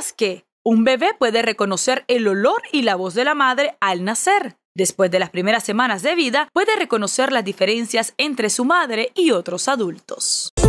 ¿Sabías que un bebé puede reconocer el olor y la voz de la madre al nacer? Después de las primeras semanas de vida, puede reconocer las diferencias entre su madre y otros adultos.